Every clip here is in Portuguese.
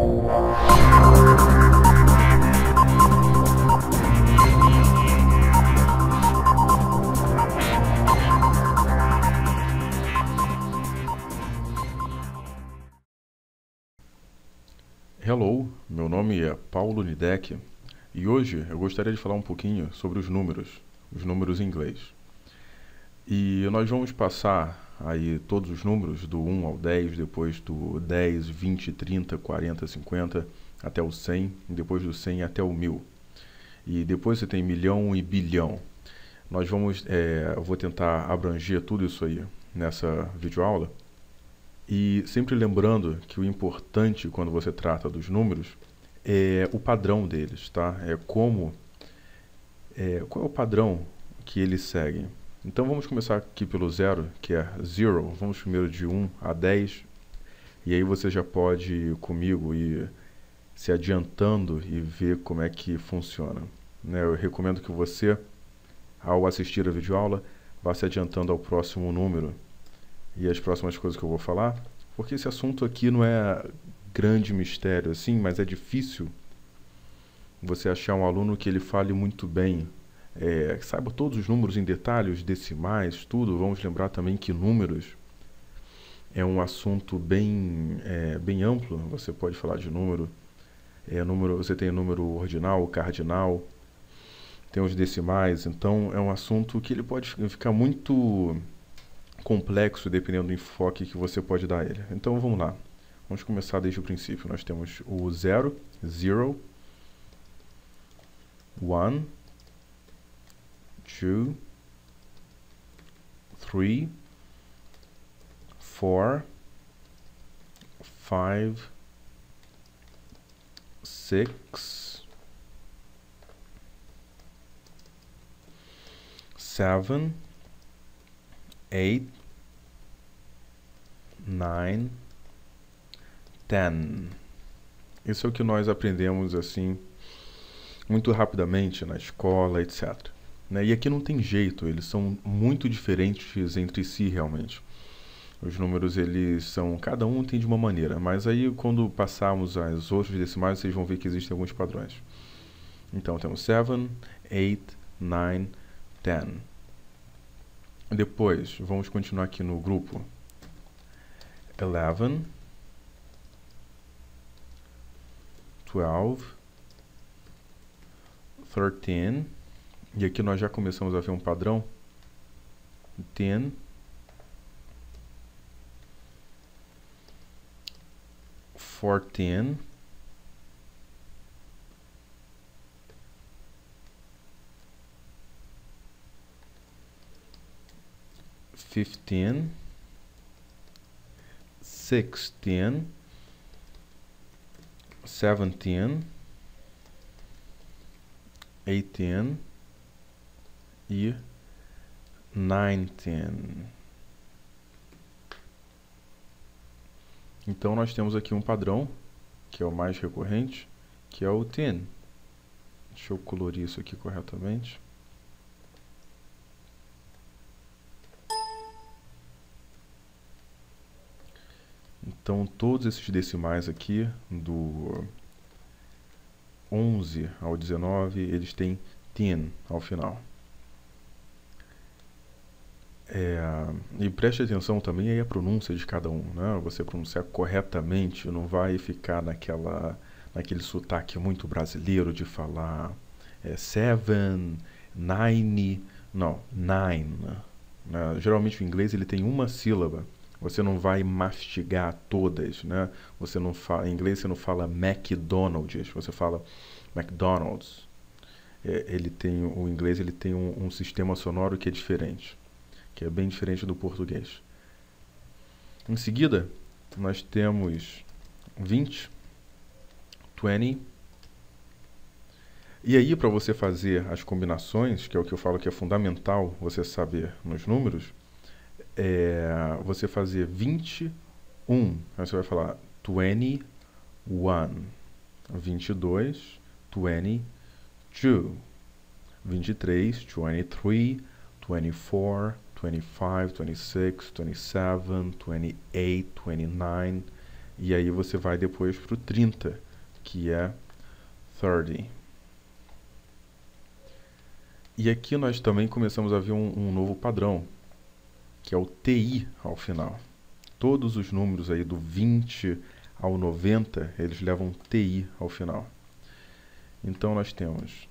Hello, meu nome é Paulo Nidec e hoje eu gostaria de falar um pouquinho sobre os números em inglês. E nós vamos passar aí todos os números do 1 ao 10, depois do 10, 20, 30, 40, 50, até o 100, e depois do 100 até o 1000. E depois você tem milhão e bilhão. Eu vou tentar abranger tudo isso aí nessa videoaula. E sempre lembrando que o importante quando você trata dos números é o padrão deles, tá? Qual é o padrão que eles seguem. Então vamos começar aqui pelo 0, que é 0. Vamos primeiro de 1 a 10. E aí você já pode ir comigo e se adiantando e ver como é que funciona, né? Eu recomendo que você, ao assistir a videoaula, vá se adiantando ao próximo número e as próximas coisas que eu vou falar, porque esse assunto aqui não é grande mistério assim, mas é difícil você achar um aluno que ele fale muito bem, que saiba todos os números em detalhe, os decimais, tudo. Vamos lembrar também que números é um assunto bem amplo. Você pode falar de número, você tem número ordinal, cardinal, tem os decimais, então é um assunto que ele pode ficar muito complexo dependendo do enfoque que você pode dar a ele. Então vamos lá, vamos começar desde o princípio. Nós temos o 0, 0, 1, 2, 3, 4, 5, 6, 7, 8, 9, 10. Isso é o que nós aprendemos assim muito rapidamente na escola, etc. Né? E aqui não tem jeito, eles são muito diferentes entre si realmente. Os números, cada um tem de uma maneira, mas aí quando passarmos as outros decimais, vocês vão ver que existem alguns padrões. Então temos 7, 8, 9, 10. Depois, vamos continuar aqui no grupo. 11, 12, 13, e aqui nós já começamos a ver um padrão. 10, 14, 15, 16, 17, 18 e 19. Então nós temos aqui um padrão, que é o mais recorrente, que é o 10. Deixa eu colorir isso aqui corretamente. Então todos esses decimais aqui, do 11 ao 19, eles têm 10 ao final. E preste atenção também aí a pronúncia de cada um, né? Você pronunciar corretamente, não vai ficar naquele sotaque muito brasileiro de falar 7, 9, não, 9. Né? Geralmente o inglês ele tem uma sílaba. Você não vai mastigar todas, né? Em inglês você não fala McDonald's, você fala McDonald's. O inglês ele tem um sistema sonoro que é diferente, que é bem diferente do português. Em seguida, nós temos 20, 20. E aí, para você fazer as combinações, que é o que eu falo que é fundamental você saber nos números, você fazer 21, aí você vai falar 21, 22, 22, 23, 23, 24, 25, 26, 27, 28, 29, E aí você vai depois para o 30, que é 30. E aqui nós também começamos a ver um novo padrão, que é o TI ao final. Todos os números aí do 20 ao 90, eles levam TI ao final. Então nós temos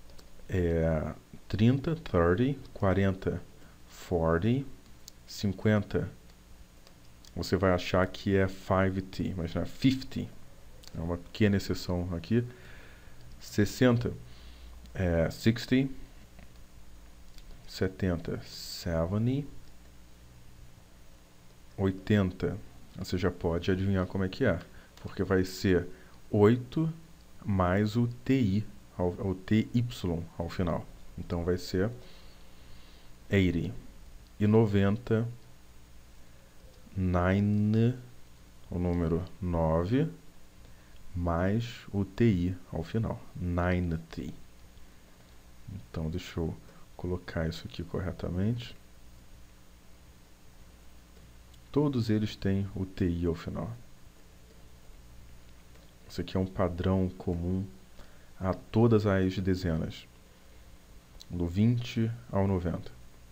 30, 30, 40, 40, 50. Você vai achar que é 50, mas não é 50. É uma pequena exceção aqui. 60 é 60. 70, 70. 80, você já pode adivinhar como é que é, porque vai ser 8 mais o TI, o TY ao final. Então vai ser 80. E 90, 9, o número 9, mais o TI ao final, 90. Então deixa eu colocar isso aqui corretamente. Todos eles têm o TI ao final. Isso aqui é um padrão comum a todas as dezenas, do 20 ao 90.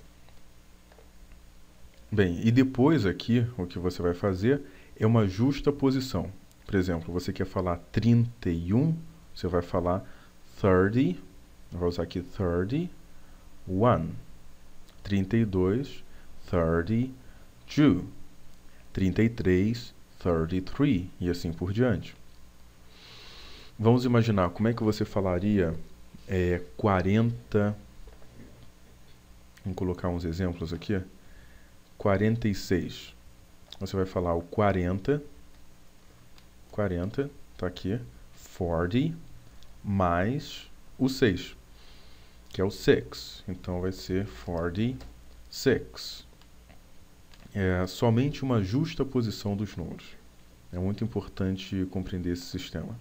Bem, e depois aqui, o que você vai fazer é uma justa posição. Por exemplo, você quer falar 31, você vai falar 30, vai usar aqui 31. 32, 32. 33, 33 e assim por diante. Vamos imaginar como é que você falaria 40. Vamos colocar uns exemplos aqui. 46. Você vai falar o 40. 40, tá aqui. 40 mais o 6, que é o 6. Então vai ser 46. É somente uma justa posição dos números. É muito importante compreender esse sistema.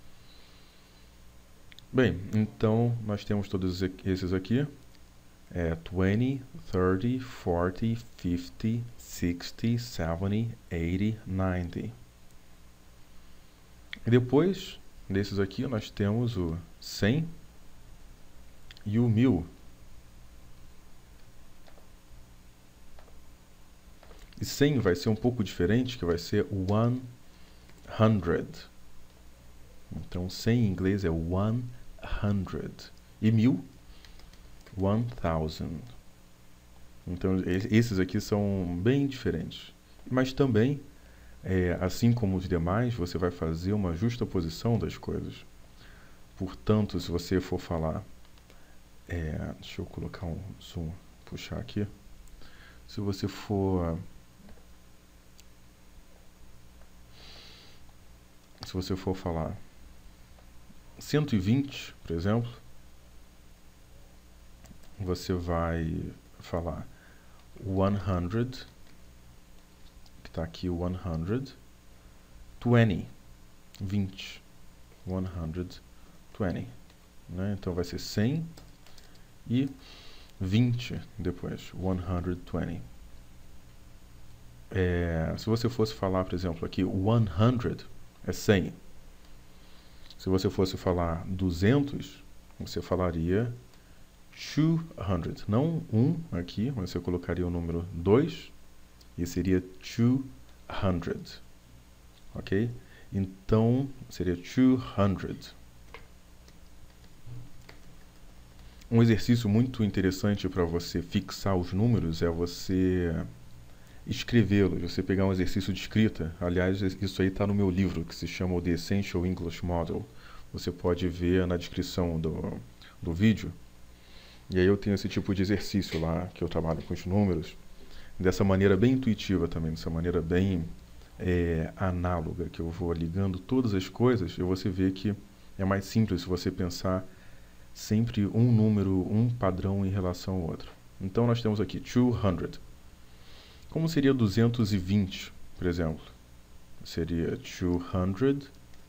Bem, então nós temos todos esses aqui. 20, 30, 40, 50, 60, 70, 80, 90. E depois desses aqui nós temos o 100 e o 1000. E 100 vai ser um pouco diferente, que vai ser 100. Então 100 em inglês é 100. E 1000, 1000. Então esses aqui são bem diferentes. Mas também, assim como os demais, você vai fazer uma justa posição das coisas. Portanto, se você for falar... deixa eu colocar um zoom, puxar aqui. Se você for falar 120, por exemplo, você vai falar 100, que está aqui o 100, 20, 20, 120, né? Então vai ser 100 e 20 depois, 120. Se você fosse falar, por exemplo, aqui 100 é 100. Se você fosse falar 200, você falaria 200. Não 1 aqui, mas você colocaria o número 2 e seria 200. Ok? Então, seria 200. Um exercício muito interessante para você fixar os números é você escrevê-los, você pegar um exercício de escrita. Aliás, isso aí está no meu livro, que se chama The Essential English Model. Você pode ver na descrição do vídeo. E aí eu tenho esse tipo de exercício lá, que eu trabalho com os números, dessa maneira bem intuitiva também, dessa maneira bem análoga, que eu vou ligando todas as coisas, e você vê que é mais simples se você pensar sempre um número, um padrão em relação ao outro. Então nós temos aqui 200. Como seria 220, por exemplo? Seria 202.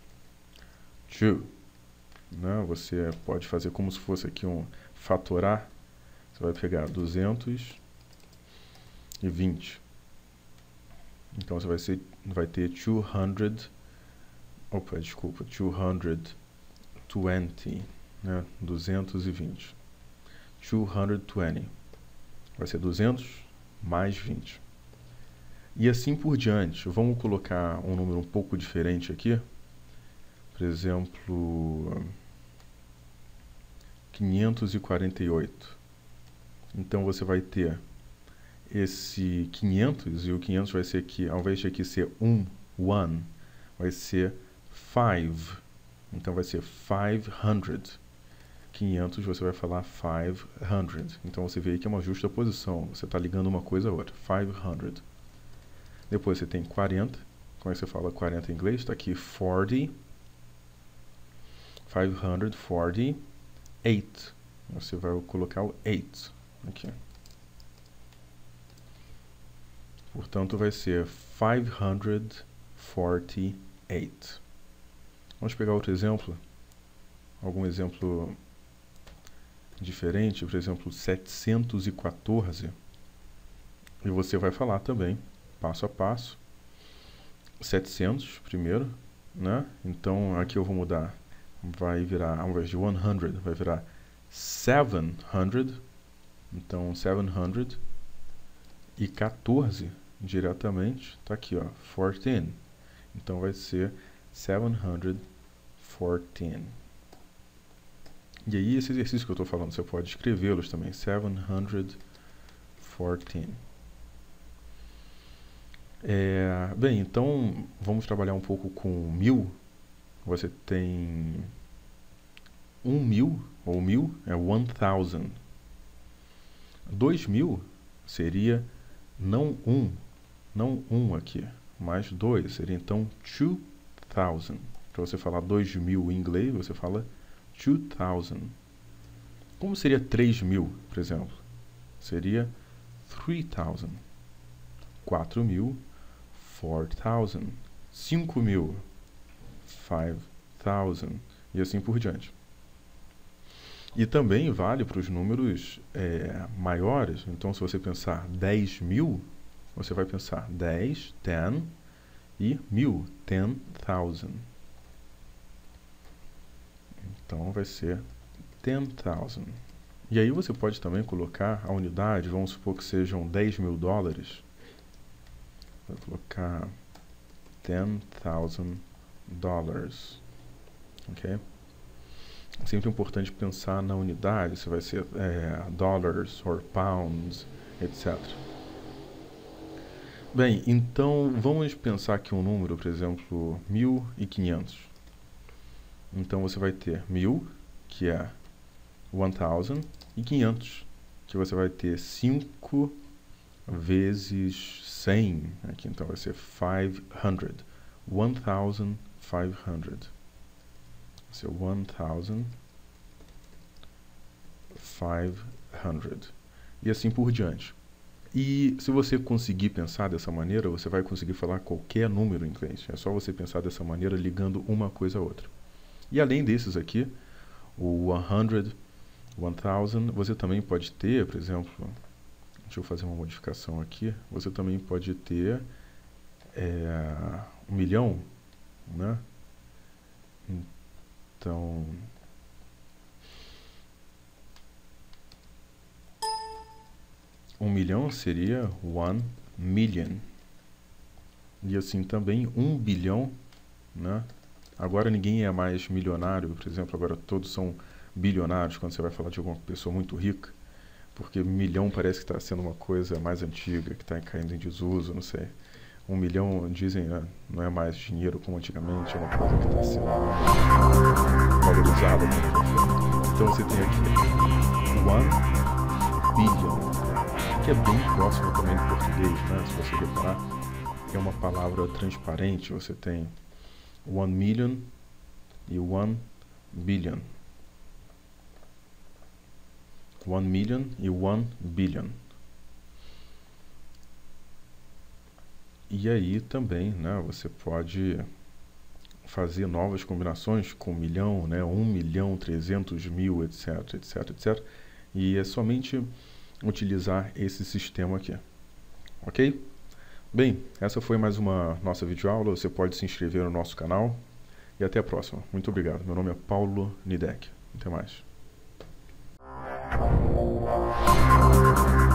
Né? Você pode fazer como se fosse aqui um fatorar. Você vai pegar 220. Então você vai ter 220, né? 220. 220. Vai ser 200 mais 20. E assim por diante. Vamos colocar um número um pouco diferente aqui. Por exemplo, 548. Então você vai ter esse 500, e o 500 vai ser aqui, ao invés de aqui ser one, vai ser 5. Então vai ser 500. 500 você vai falar 500. Então você vê aí que é uma justa posição. Você está ligando uma coisa a outra. 500. Depois você tem 40. Como é que você fala 40 em inglês? Está aqui 40. 548. Você vai colocar o 8 aqui. Portanto, vai ser 548. Vamos pegar outro exemplo. Algum exemplo diferente, por exemplo, 714. E você vai falar também, passo a passo. 700 primeiro, né? Então, aqui eu vou mudar. Vai virar, ao invés de 100, vai virar 700. Então, 700. E 14, diretamente, está aqui, ó, 14. Então, vai ser 714. E aí, esse exercício que eu estou falando, você pode escrevê-los também. 714. Bem, então, vamos trabalhar um pouco com 1000. Você tem 1000, ou 1000 é 1000. 2000 seria não um aqui, mas 2. Seria então 2000. Para você falar 2000 em inglês, você fala 2000. Como seria 3000, por exemplo? Seria 3000. 4000, 4000. 5000, 5000. E assim por diante. E também vale para os números maiores. Então, se você pensar 10.000, você vai pensar 10, 10 e 1000, 10,000. Então, vai ser 10,000. E aí você pode também colocar a unidade, vamos supor que sejam $10.000. Vai colocar $10,000. Ok? É sempre importante pensar na unidade, se vai ser dollars ou pounds, etc. Bem, então vamos pensar aqui um número, por exemplo, 1.500. Então você vai ter 1000, que é 1000, e 500, que você vai ter 5 vezes 100. Aqui então vai ser 500. 1,500. Vai ser 1,500. E assim por diante. E se você conseguir pensar dessa maneira, você vai conseguir falar qualquer número em inglês. É só você pensar dessa maneira, ligando uma coisa a outra. E além desses aqui, o 100, 1000, você também pode ter, por exemplo, deixa eu fazer uma modificação aqui, você também pode ter 1 milhão, né? Então, um milhão seria 1 million. E assim também 1 bilhão, né? Agora ninguém é mais milionário, por exemplo, agora todos são bilionários quando você vai falar de alguma pessoa muito rica, porque milhão parece que está sendo uma coisa mais antiga, que está caindo em desuso, não sei. 1 milhão, dizem, né, não é mais dinheiro como antigamente, é uma coisa que está sendo valorizada. Então você tem aqui 1 billion, que é bem próximo também do português, né? Se você reparar, é uma palavra transparente. Você tem 1 million e 1 billion. 1 million e 1 billion. E aí também, né, você pode fazer novas combinações com 1 milhão, né, 1 milhão, 300 mil, etc, etc, etc. E é somente utilizar esse sistema aqui. Ok? Bem, essa foi mais uma nossa videoaula. Você pode se inscrever no nosso canal e até a próxima. Muito obrigado. Meu nome é Paulo Nidek. Até mais.